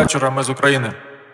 вечора, ми з України.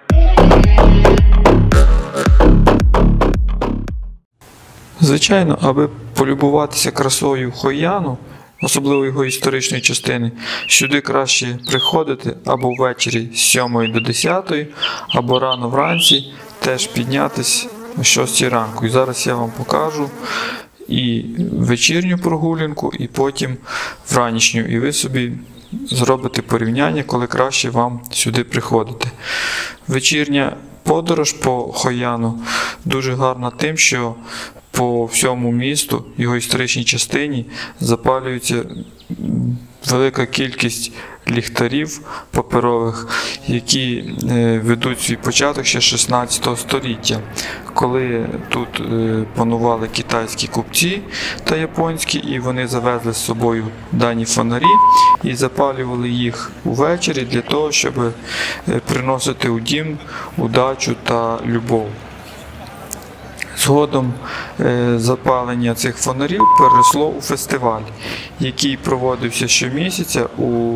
Звичайно, аби полюбуватися красою Хойяну, особливо його історичної частини, сюди краще приходити або ввечері з 7 до 10, або рано вранці теж піднятися о 6 ранку. І зараз я вам покажу і вечірню прогулянку, і потім вранішню. І ви собі зробите порівняння, коли краще вам сюди приходити. Вечірня подорож по Хойяну дуже гарна тим, що по всьому місту, його історичній частині, запалюється велика кількість ліхтарів паперових, які ведуть свій початок ще 16 століття, коли тут панували китайські купці та японські, і вони завезли з собою дані фонарі і запалювали їх увечері для того, щоб приносити у дім удачу та любов. Згодом запалення цих фонарів переросло у фестиваль, який проводився щомісяця у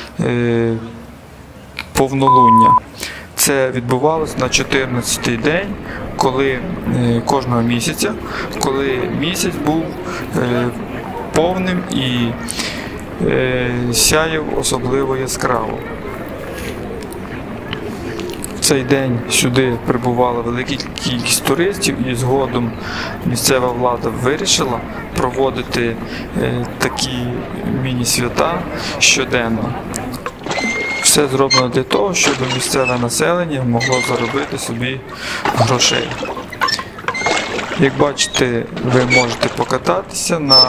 повнолуння. Це відбувалося на 14-й день кожного місяця, коли місяць був повним і сяяв особливо яскраво. В цей день сюди прибувала велика кількість туристів, і згодом місцева влада вирішила проводити такі міні-свята щоденно. Все зроблено для того, щоб місцеве населення могло заробити собі грошей. Як бачите, ви можете покататися на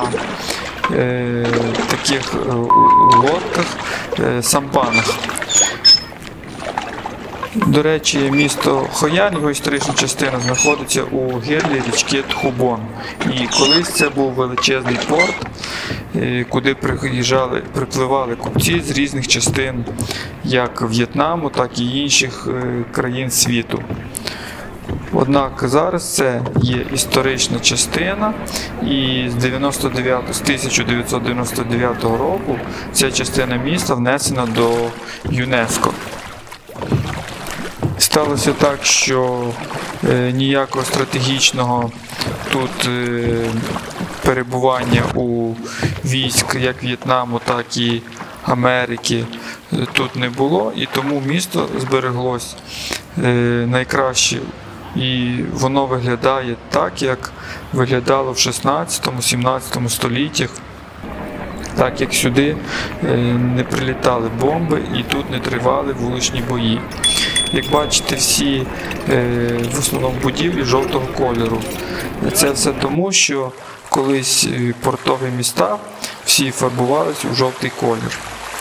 таких лодках, сампанах. До речі, місто Хойян, його історична частина, знаходиться у гирлі річки Тхубон. І колись це був величезний порт, куди припливали купці з різних частин, як В'єтнаму, так і інших країн світу. Однак зараз це є історична частина, і з 1999 року ця частина міста внесена до ЮНЕСКО. Сталося так, що ніякого стратегічного тут перебування у військ як В'єтнаму, так і Америки тут не було, і тому місто збереглось найкраще. І воно виглядає так, як виглядало в 16-17 століттях, так як сюди не прилітали бомби і тут не тривали вуличні бої. Як бачите, всі в основному будівлі жовтого кольору. Це все тому, що колись портові міста всі фарбувалися у жовтий колір.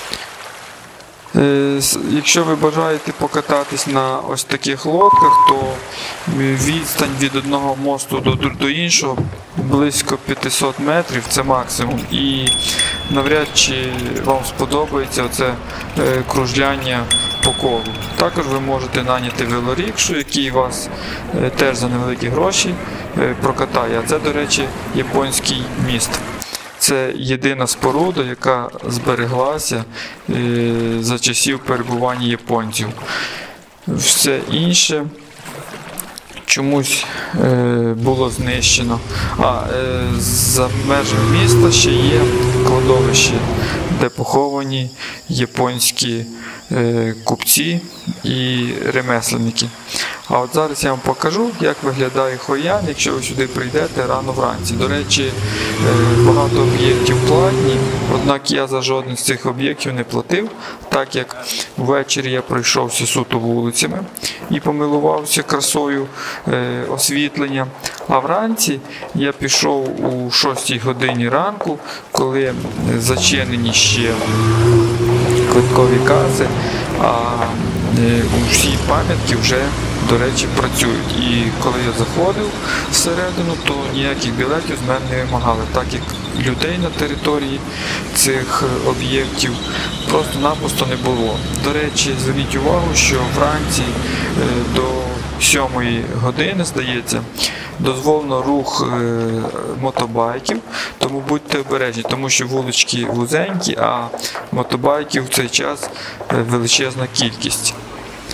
Якщо ви бажаєте покататись на ось таких лодках, то відстань від одного мосту до іншого близько 500 метрів, це максимум. І навряд чи вам сподобається оце кружляння по колу. Також ви можете наняти велорікшу, який вас теж за невеликі гроші прокатає. А це, до речі, японський міст. Це єдина споруда, яка збереглася за часів перебування японців. Все інше чомусь було знищено. За межами міста ще є кладовище, де поховані японські купці і ремесленники. А от зараз я вам покажу, як виглядає Хойян, якщо ви сюди прийдете рано вранці. До речі, багато об'єктів платні, однак я за жоден з цих об'єктів не платив, так як ввечері я пройшовся суто вулицями і помилувався красою освітлення. А вранці я пішов у 6 годині ранку, коли зачинені ще квиткові каси, а усі пам'ятки вже, до речі, працюють. І коли я заходив всередину, то ніяких білетів з мене не вимагали, так як людей на території цих об'єктів просто-напросто не було. До речі, зверніть увагу, що вранці до 7 години, здається, дозволено рух мотобайків, тому будьте обережні, тому що вулички вузенькі, а мотобайків в цей час величезна кількість.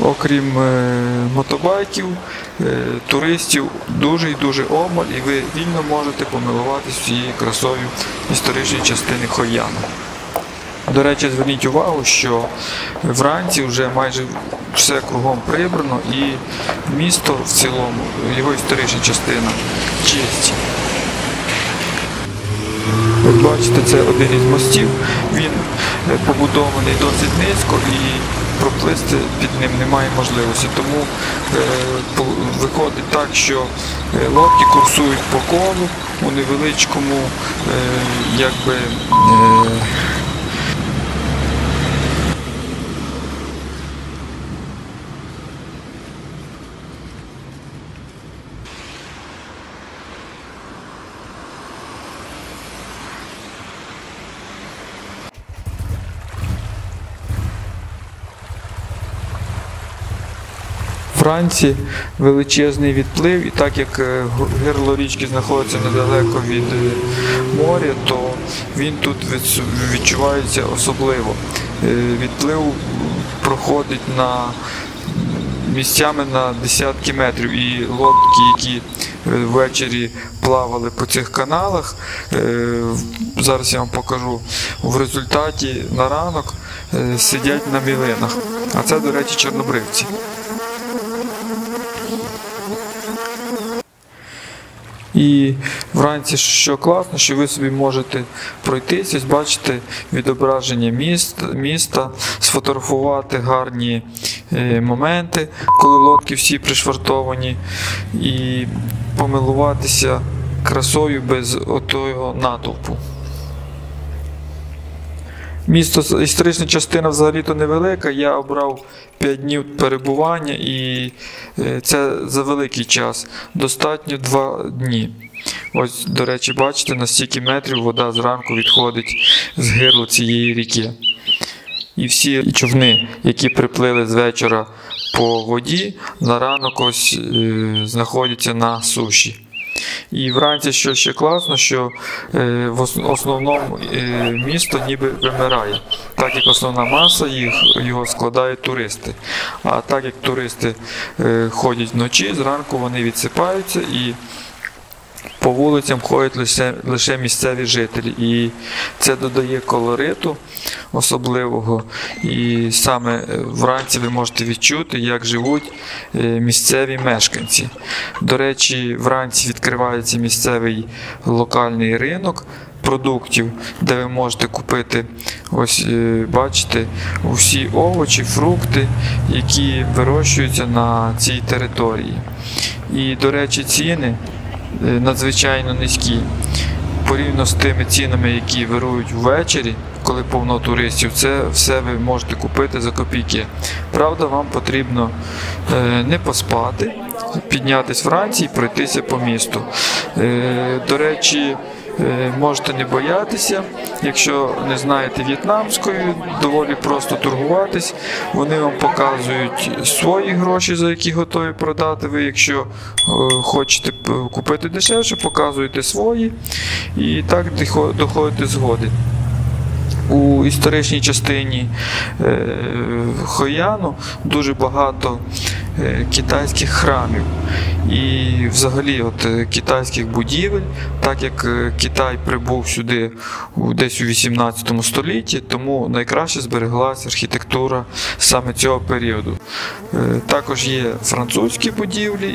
окрім мотобайків, туристів дуже і дуже обмаль, і ви вільно можете помилуватися цією красою історичної частини Хойяну. До речі, зверніть увагу, що вранці вже майже все кругом прибрано і місто в цілому, його історична частина чисті. Ось бачите, це один із мостів, він побудований досить низько і проплисти під ним немає можливості. Тому виходить так, що лодки курсують по колу у невеличкому Вранці величезний відплив, і так як гирло річки знаходиться недалеко від моря, то він тут відчувається особливо. Відплив проходить місцями на десятки метрів, і лодки, які ввечері плавали по цих каналах, зараз я вам покажу, в результаті на ранок сидять на мілинах. А це, до речі, чорнобривці. І вранці, що класно, що ви собі можете пройтися, бачите відображення міста, сфотографувати гарні моменти, коли лодки всі пришвартовані, і помилуватися красою без отого натовпу. Місто, історична частина взагалі-то невелика, я обрав 5 днів перебування, і це за великий час, достатньо 2 дні. Ось, до речі, бачите, на стільки метрів вода зранку відходить з гирла цієї ріки. І всі човни, які приплили з вечора по воді, на ранок ось знаходяться на суші. І вранці, що ще класно, що в основному місто ніби вимирає, так як основна маса його складають туристи. А так як туристи ходять вночі, зранку вони відсипаються і по вулицям ходять лише місцеві жителі. І це додає колориту особливого. І саме вранці ви можете відчути, як живуть місцеві мешканці. До речі, вранці відкривається місцевий локальний ринок продуктів, де ви можете купити, ось бачите, усі овочі, фрукти, які вирощуються на цій території. І, до речі, ціни надзвичайно низькі. Порівняно з тими цінами, які вирують ввечері, коли повно туристів, це все ви можете купити за копійки. Правда, вам потрібно не поспати, піднятися вранці і пройтися по місту. До речі, можете не боятися, якщо не знаєте в'єтнамської, доволі просто торгуватись. Вони вам показують свої гроші, за які готові продати. Ви, якщо хочете купити дешевше, показуєте свої, і так доходите згоди. У історичній частині Хойяну дуже багато китайських храмів і взагалі китайських будівель, так як Китай прибув сюди десь у 18 столітті, тому найкраще збереглася архітектура саме цього періоду. Також є французькі будівлі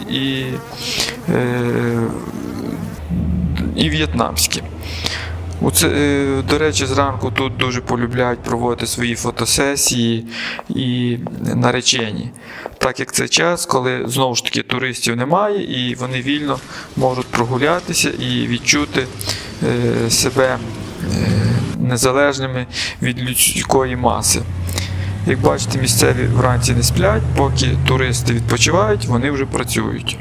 і в'єтнамські. До речі, зранку тут дуже полюбляють проводити свої фотосесії і наречені, так як це час, коли знову ж таки туристів немає і вони вільно можуть прогулятися і відчути себе незалежними від людської маси. Як бачите, місцеві вранці не сплять, поки туристи відпочивають, вони вже працюють.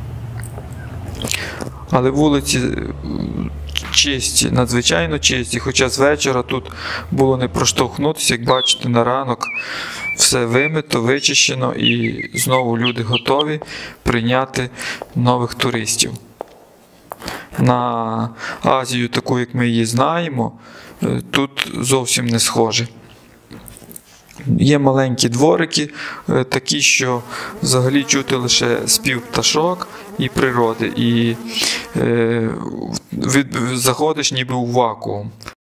Але вулиці чисті, надзвичайно чисті, хоча з вечора тут було не проштовхнутися, як бачите, на ранок все вимито, вичищено і знову люди готові прийняти нових туристів. На Азію, таку як ми її знаємо, тут зовсім не схоже. Є маленькі дворики, такі, що взагалі чути лише спів пташок і природи. І заходиш ніби у вакуум.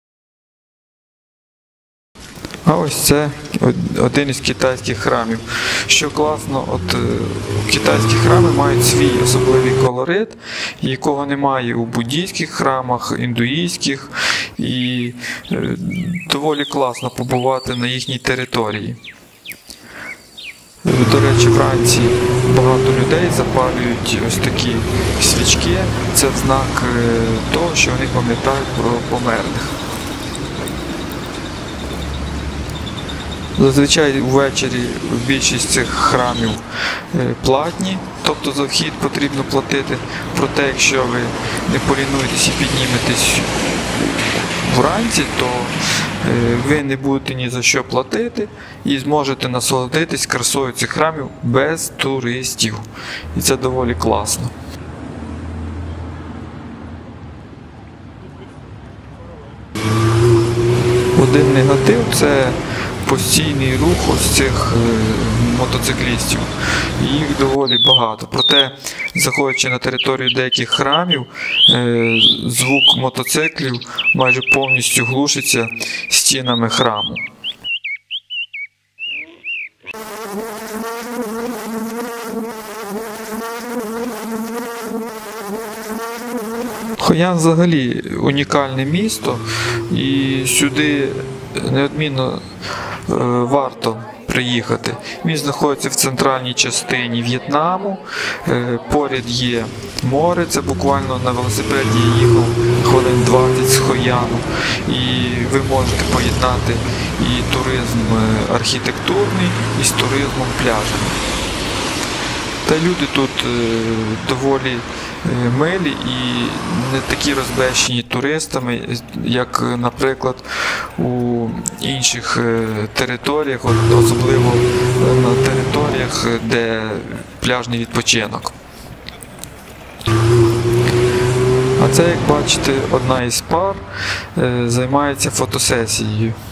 А ось це один із китайських храмів. Що класно, китайські храми мають свій особливий колорит, якого немає у буддійських храмах, індуїзьких, і доволі класно побувати на їхній території. До речі, вранці багато людей запалюють ось такі свічки. Це знак того, що вони пам'ятають про померлих. Зазвичай ввечері більшість цих храмів платні, тобто за вхід потрібно платити. Проте, якщо ви не полінуєтесь і підніметесь вранці, то ви не будете ні за що платити і зможете насолодитись красою цих храмів без туристів. І це доволі класно. Один негатив – це постійний рух ось цих мотоциклістів. Їх доволі багато. Проте, заходячи на територію деяких храмів, звук мотоциклів майже повністю глушиться стінами храму. Хойян взагалі унікальне місто, і сюди неодмінно варто приїхати. Він знаходиться в центральній частині В'єтнаму, поряд є море, це буквально на велосипеді я їхав хвилин 20 з Хойяну, і ви можете поєднати і туризм архітектурний, і з туризмом пляжним. Та люди тут доволі милі і не такі розбещені туристами, як, наприклад, у інших територіях, особливо на територіях, де пляжний відпочинок. А це, як бачите, одна із пар займається фотосесією.